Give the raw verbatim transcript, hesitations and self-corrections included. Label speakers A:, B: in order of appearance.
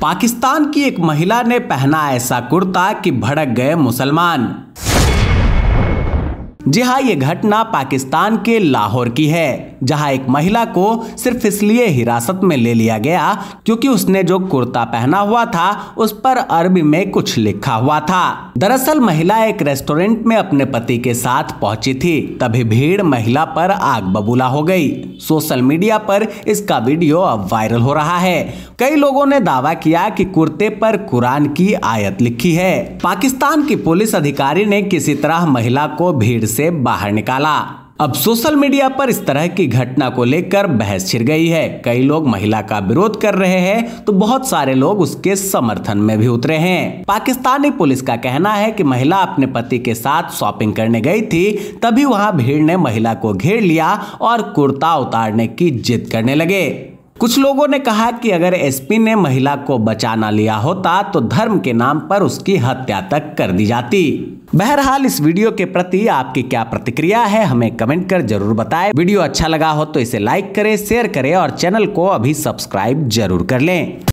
A: पाकिस्तान की एक महिला ने पहना ऐसा कुर्ता कि भड़क गए मुसलमान। जी हाँ, ये घटना पाकिस्तान के लाहौर की है, जहां एक महिला को सिर्फ इसलिए हिरासत में ले लिया गया क्योंकि उसने जो कुर्ता पहना हुआ था उस पर अरबी में कुछ लिखा हुआ था। दरअसल महिला एक रेस्टोरेंट में अपने पति के साथ पहुंची थी, तभी भीड़ महिला पर आग बबूला हो गई। सोशल मीडिया पर इसका वीडियो अब वायरल हो रहा है। कई लोगों ने दावा किया कि कुर्ते पर कुरान की आयत लिखी है। पाकिस्तान की पुलिस अधिकारी ने किसी तरह महिला को भीड़ से बाहर निकाला। अब सोशल मीडिया पर इस तरह की घटना को लेकर बहस छिड़ गई है। कई लोग महिला का विरोध कर रहे हैं तो बहुत सारे लोग उसके समर्थन में भी उतरे हैं। पाकिस्तानी पुलिस का कहना है कि महिला अपने पति के साथ शॉपिंग करने गई थी, तभी वहां भीड़ ने महिला को घेर लिया और कुर्ता उतारने की जिद करने लगे। कुछ लोगों ने कहा कि अगर एसपी ने महिला को बचा ना लिया होता तो धर्म के नाम पर उसकी हत्या तक कर दी जाती। बहरहाल इस वीडियो के प्रति आपकी क्या प्रतिक्रिया है, हमें कमेंट कर जरूर बताएं। वीडियो अच्छा लगा हो तो इसे लाइक करें, शेयर करें और चैनल को अभी सब्सक्राइब जरूर कर लें।